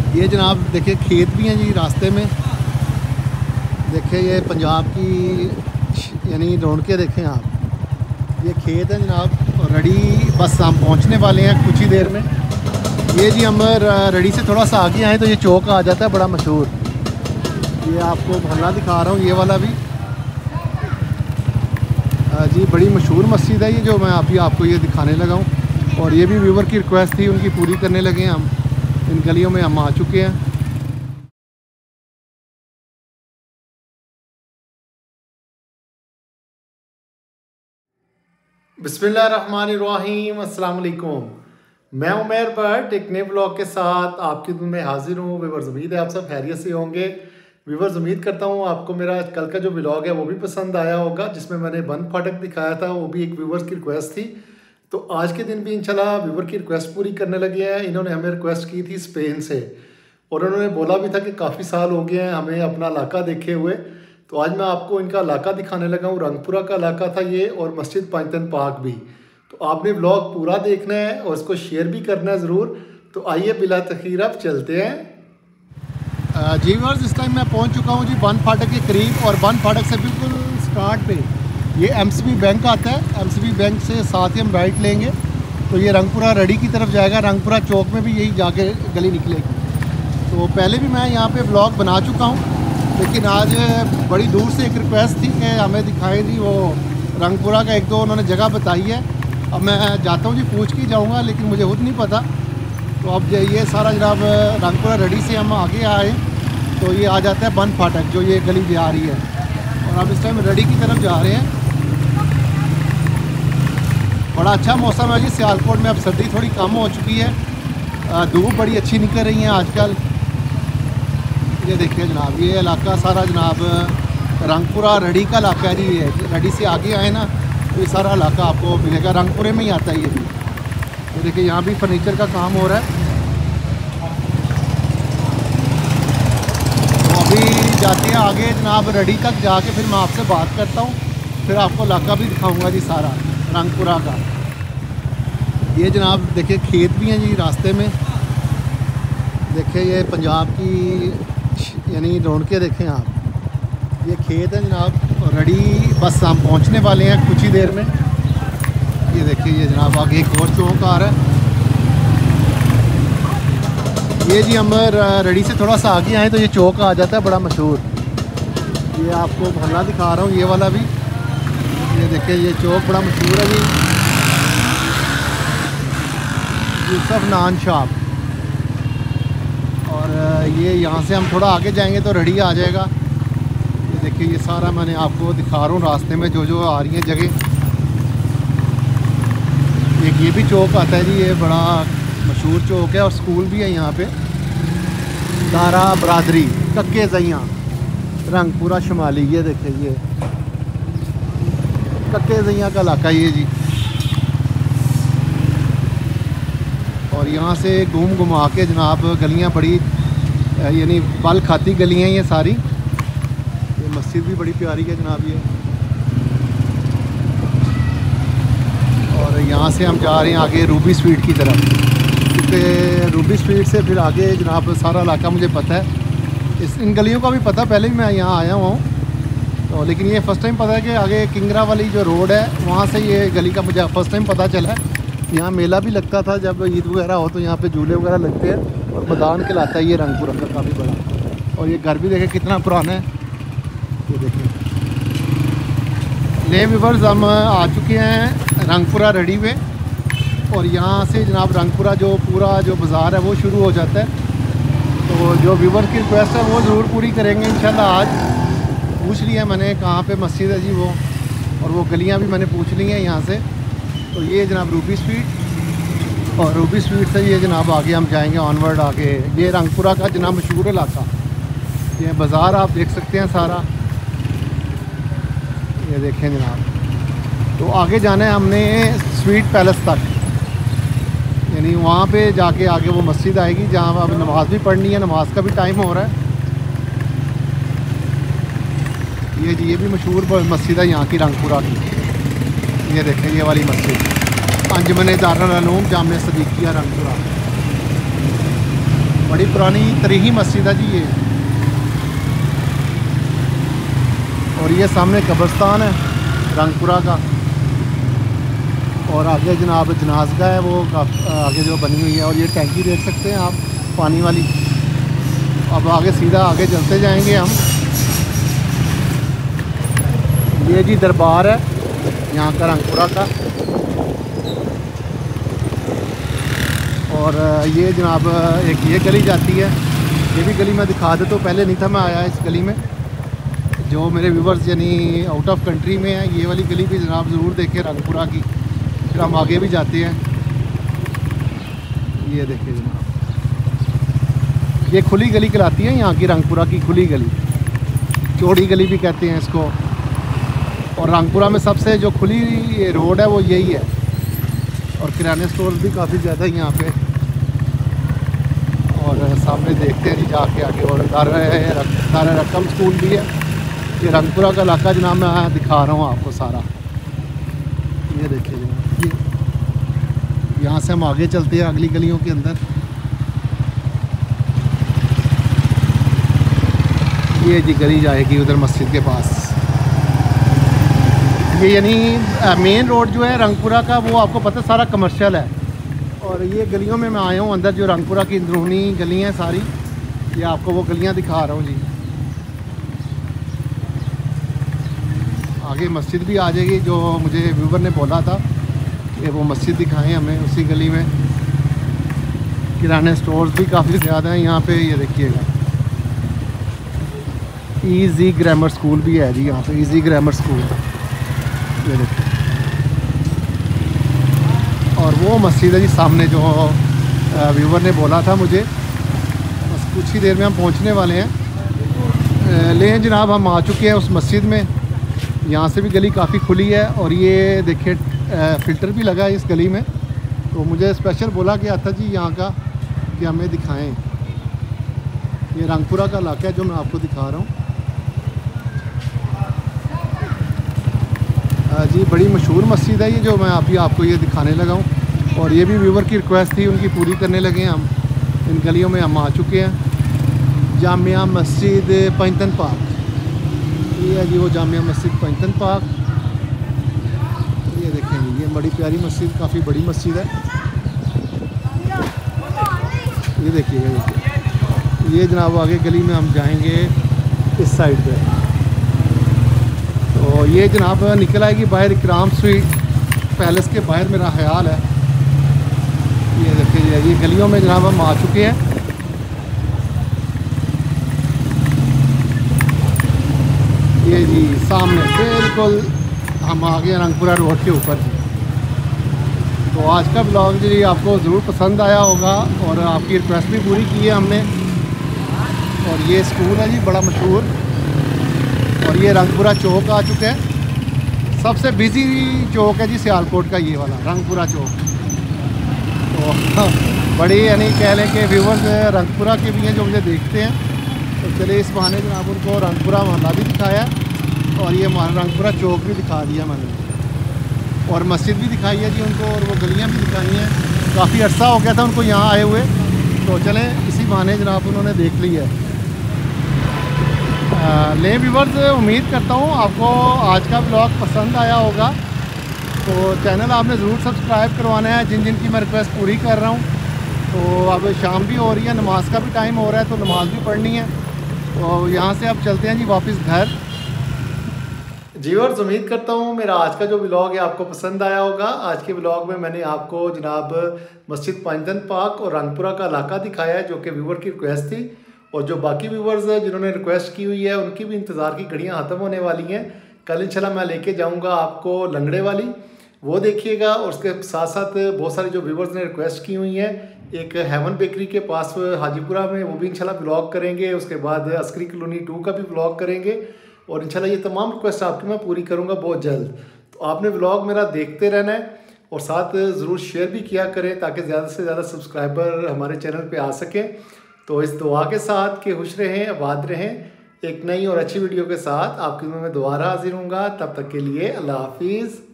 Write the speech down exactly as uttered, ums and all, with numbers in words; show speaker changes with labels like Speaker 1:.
Speaker 1: ये जनाब देखिए खेत भी हैं जी रास्ते में। देखिए ये पंजाब की यानी रौनकें देखें आप। ये खेत है जनाब, रड़ी बस हम पहुंचने वाले हैं कुछ ही देर में। ये जी हम रड़ी से थोड़ा सा आगे आए तो ये चौक आ जाता है बड़ा मशहूर। ये आपको मोहल्ला दिखा रहा हूँ, ये वाला भी जी बड़ी मशहूर मस्जिद है ये जो मैं अभी आपको ये दिखाने लगा हूँ। और ये भी व्यूवर की रिक्वेस्ट थी, उनकी पूरी करने लगे हैं हम। इन गलियों में हम आ चुके हैं। बिस्मिल्लाहिर्रहमानिर्रहीम, अस्सलाम वालेकुम। मैं उमैर भट्ट एक नए ब्लॉग के साथ आपकी दुनिया में हाजिर हूँ। व्यूवर्स उम्मीद है आप सब खैरियत से होंगे। व्यूवर्स उम्मीद करता हूँ आपको मेरा कल का जो ब्लॉग है वो भी पसंद आया होगा, जिसमें मैंने बंद फाटक दिखाया था, वो भी एक व्यूवर्स की रिक्वेस्ट थी। तो आज के दिन भी इंशाल्लाह व्यूवर की रिक्वेस्ट पूरी करने लगे हैं। इन्होंने हमें रिक्वेस्ट की थी स्पेन से, और उन्होंने बोला भी था कि काफ़ी साल हो गए हैं हमें अपना इलाका देखे हुए। तो आज मैं आपको इनका इलाका दिखाने लगा हूँ। रंगपुरा का इलाका था ये, और मस्जिद पंजतन पाक भी। तो आपने व्लॉग पूरा देखना है और इसको शेयर भी करना है ज़रूर। तो आइए बिला तखीर अब चलते हैं। जी व्यूअर्स, इस टाइम मैं पहुंच चुका हूं जी बंद फाटक के करीब, और बंद फाटक से बिल्कुल स्टार्ट पे ये एमसीबी बैंक आता है। एमसीबी बैंक से साथ ही हम राइट लेंगे तो ये रंगपुरा रड़ी की तरफ जाएगा। रंगपुरा चौक में भी यही जाके गली निकलेगी। तो पहले भी मैं यहाँ पे ब्लॉग बना चुका हूँ, लेकिन आज बड़ी दूर से एक रिक्वेस्ट थी कि हमें दिखाई दी वो रंगपुरा का एक दो उन्होंने जगह बताई है। अब मैं जाता हूँ जी, पूछ के जाऊँगा, लेकिन मुझे खुद नहीं पता। तो अब ये सारा जनाब रंगपुरा रड़ी से हम आगे आए तो ये आ जाता है बंद फाटक, जो ये गली जा रही है। और अब इस टाइम रड़ी की तरफ जा रहे हैं। बड़ा अच्छा मौसम है जी सियालकोट में। अब सर्दी थोड़ी कम हो चुकी है, धूप बड़ी अच्छी निकल रही है आजकल। ये देखिए जनाब, ये इलाका सारा जनाब रंगपुरा रड़ी का इलाका है जी। ये रड़ी से आगे आए ना तो ये सारा इलाका आपको मिलेगा, रंगपुरे में ही आता है ये भी। ये देखिए यहाँ भी फर्नीचर का काम हो रहा है। तो अभी जाते हैं आगे जनाब रड़ी तक, जाके फिर मैं आपसे बात करता हूँ, फिर आपको इलाका भी दिखाऊँगा जी सारा रंगपुरा का। ये जनाब देखिए खेत भी हैं जी रास्ते में। देखिए ये पंजाब की यानी रौनकें देखें आप। ये खेत है जनाब, रड़ी बस हम पहुंचने वाले हैं कुछ ही देर में। ये देखिए ये जनाब आगे एक और चौक आ रहा है। ये जी हम रड़ी से थोड़ा सा आगे आए तो ये चौक आ जाता है बड़ा मशहूर। ये आपको मोहल्ला दिखा रहा हूँ, ये वाला भी। ये देखिए ये चौक बड़ा मशहूर है जी, यूसुफ नान शॉप। और ये यहाँ से हम थोड़ा आगे जाएंगे तो रड़ी आ जाएगा। ये देखिए ये सारा मैंने आपको दिखा रहा हूँ रास्ते में जो जो आ रही हैं जगह। एक ये भी चौक आता है जी, ये बड़ा मशहूर चौक है, और स्कूल भी है यहाँ पे। दारा बरादरी कक्के ज़ैयाँ रंगपुरा शुमाली। ये देखिए ये कक्के ज़ैयाँ का इलाका ये जी। और यहाँ से घूम घुमा के जनाब गलियाँ बड़ी यानी बल खाती गलियाँ ये सारी। ये मस्जिद भी बड़ी प्यारी है जनाब ये। और यहाँ से हम जा रहे हैं आगे रूबी स्वीट की तरफ, क्योंकि रूबी स्वीट से फिर आगे जनाब सारा इलाका मुझे पता है। इस इन गलियों का भी पता, पहले भी मैं यहाँ आया हुआ हूँ तो, लेकिन ये फ़र्स्ट टाइम पता है कि आगे किंगरा वाली जो रोड है वहाँ से ये गली का मुझे फ़र्स्ट टाइम पता चला है। यहाँ मेला भी लगता था जब ईद वगैरह हो, तो यहाँ पे झूले वगैरह लगते हैं, और मैदान कहलाता है ये रंगपुरा का काफ़ी बड़ा। और ये घर भी देखें कितना पुराना है। ये देखिए ले व्यूअर्स, हम आ चुके हैं रंगपुरा रड़ी में। और यहाँ से जनाब रंगपुरा जो पूरा जो बाज़ार है वो शुरू हो जाता है। तो जो व्यूअर की रिक्वेस्ट है वो ज़रूर पूरी करेंगे इंशाल्लाह। आज पूछ लिया मैंने कहाँ पे मस्जिद है जी वो, और वो गलियाँ भी मैंने पूछ ली हैं यहाँ से। तो ये जनाब रूबी स्वीट, और रूबी स्वीट से ये जनाब आगे हम जाएंगे ऑनवर्ड आगे। ये रंगपुरा का जनाब मशहूर इलाका, ये बाज़ार आप देख सकते हैं सारा। ये देखें जनाब, तो आगे जाना है हमने स्वीट पैलेस तक, यानी वहाँ पे जाके आगे वो मस्जिद आएगी जहाँ अब नमाज़ भी पढ़नी है। नमाज का भी टाइम हो रहा है। ये जी ये भी मशहूर मस्जिद है यहाँ की रंगपुरा की। ये देखें ये वाली मस्जिद अंजुमन दारुल उलूम जामिया सदीकिया रंगपुरा। बड़ी पुरानी तरीही मस्जिद है जी ये। और ये सामने कब्रिस्तान है रंगपुरा का, और आगे जनाब जनाजगा है वो आगे जो बनी हुई है। और ये टैंकी देख सकते हैं आप पानी वाली। अब आगे सीधा आगे चलते जाएंगे हम। ये जी दरबार है यहाँ का रंगपुरा का। और ये जनाब एक ये गली जाती है, ये भी गली मैं दिखा देता हूँ, पहले नहीं था मैं आया इस गली में। जो मेरे व्यूवर्स यानी आउट ऑफ कंट्री में है, ये वाली गली भी जनाब ज़रूर देखें रंगपुरा की। फिर हम आगे भी जाते हैं। ये देखिए जनाब, ये खुली गली कहलाती है यहाँ की, रंगपुरा की खुली गली, चौड़ी गली भी कहते हैं इसको। और रंगपुरा में सबसे जो खुली रोड है वो यही है। और किराने स्टोर भी काफ़ी ज़्यादा है यहाँ पे। और सामने देखते हैं जी जाके आगे, और दार रकम स्कूल भी है। ये रंगपुरा का इलाका जनाब मैं दिखा रहा हूँ आपको सारा। ये देखिए जनाब, ये यहाँ से हम आगे चलते हैं अगली गलियों के अंदर। ये जी गली जाएगी उधर मस्जिद के पास। ये यानी मेन रोड जो है रंगपुरा का, वो आपको पता है सारा कमर्शियल है। और ये गलियों में मैं आया हूँ अंदर, जो रंगपुरा की अंदरूनी गलियाँ हैं सारी, ये आपको वो गलियाँ दिखा रहा हूँ जी। आगे मस्जिद भी आ जाएगी, जो मुझे व्यूवर ने बोला था कि वो मस्जिद दिखाएं हमें उसी गली में। किराने स्टोर्स भी काफ़ी ज़्यादा हैं यहाँ पे। ये देखिएगा इजी ग्रामर स्कूल भी है जी यहाँ पे, इजी ग्रामर स्कूल। ये देखिए, और वो मस्जिद है जी सामने जो व्यूवर ने बोला था मुझे। बस कुछ ही देर में हम पहुँचने वाले हैं। लेकिन जनाब हम आ चुके हैं उस मस्जिद में। यहाँ से भी गली काफ़ी खुली है। और ये देखिए फ़िल्टर भी लगा है इस गली में। तो मुझे स्पेशल बोला गया था जी यहाँ का कि हमें दिखाएं। ये रंगपुरा का इलाका है जो मैं आपको दिखा रहा हूँ जी। बड़ी मशहूर मस्जिद है ये, जो मैं अभी आपको ये दिखाने लगा हूँ। और ये भी व्यूवर की रिक्वेस्ट थी, उनकी पूरी करने लगे हैं हम। इन गलियों में हम आ चुके हैं। जामिया मस्जिद पंजतन पार्क, ये है जी वो जामिया मस्जिद पंजतन पार्क। ये देखेंगे, ये बड़ी प्यारी मस्जिद, काफ़ी बड़ी मस्जिद है। ये देखिए, ये देखिए, ये जनाब आगे गली में हम जाएंगे इस साइड पे। तो ये जनाब निकल आएगी बाहर इकराम स्वीट पैलेस के बाहर, मेरा ख्याल है। ये देखिए, ये गलियों में जनाब हम आ चुके हैं। ये जी सामने बिल्कुल हम आ गए रंगपुरा रोड के ऊपर जी। तो आज का ब्लॉग जी आपको ज़रूर पसंद आया होगा, और आपकी रिक्वेस्ट भी पूरी की है हमने। और ये स्कूल है जी बड़ा मशहूर। और ये रंगपुरा चौक आ चुका है, सबसे बिजी चौक है जी सियालकोट का ये वाला रंगपुरा चौक। तो बड़ी यानी कह लें कि व्यूवर्स रंगपुरा के भी हैं जो मुझे देखते हैं। तो चलिए इस बहाने जनाब उनको रंगपुरा मोहल्ला भी दिखाया, और ये रंगपुरा चौक भी दिखा दिया मैंने, और मस्जिद भी दिखाई है जी उनको, और वो गलियाँ भी दिखाई हैं। काफ़ी अर्सा हो गया था उनको यहाँ आए हुए। तो चलें इसी बहाने जनाब उन्होंने देख ली है। ले व्यूवर्स, उम्मीद करता हूँ आपको आज का ब्लॉग पसंद आया होगा। तो चैनल आपने ज़रूर सब्सक्राइब करवाना है, जिन जिन की मैं रिक्वेस्ट पूरी कर रहा हूँ। तो अब शाम भी हो रही है, नमाज का भी टाइम हो रहा है, तो नमाज भी पढ़नी है। तो यहाँ से अब चलते हैं जी वापस घर। जी व्यूअर्स, उम्मीद करता हूँ मेरा आज का जो ब्लॉग है आपको पसंद आया होगा। आज के ब्लॉग में मैंने आपको जनाब मस्जिद पंजतन पार्क और रंगपुरा का इलाका दिखाया है, जो कि व्यूवर की रिक्वेस्ट थी। और जो बाकी व्यूवर्स हैं जिन्होंने रिक्वेस्ट की हुई है, उनकी भी इंतज़ार की घड़ियाँ ख़त्म होने वाली हैं। कल इंशाल्लाह मैं लेके जाऊँगा आपको लंगड़े वाली, वो देखिएगा। और उसके साथ साथ बहुत सारे जो व्यूवर्स ने रिक्वेस्ट की हुई हैं, एक हेवन बेकरी के पास हाजीपुरा में, वो भी इंशाल्लाह ब्लॉग करेंगे। उसके बाद अस्करी कॉलोनी टू का भी ब्लॉग करेंगे। और इंशाल्लाह ये तमाम रिक्वेस्ट आपकी मैं पूरी करूँगा बहुत जल्द। तो आपने ब्लॉग मेरा देखते रहना है, और साथ ज़रूर शेयर भी किया करें, ताकि ज़्यादा से ज़्यादा सब्सक्राइबर हमारे चैनल पे आ सकें। तो इस दुआ के साथ कि खुश रहें, आबाद रहें। एक नई और अच्छी वीडियो के साथ आपकी में मैं दोबारा हाजिर हूँगा। तब तक के लिए अल्लाह हाफिज़।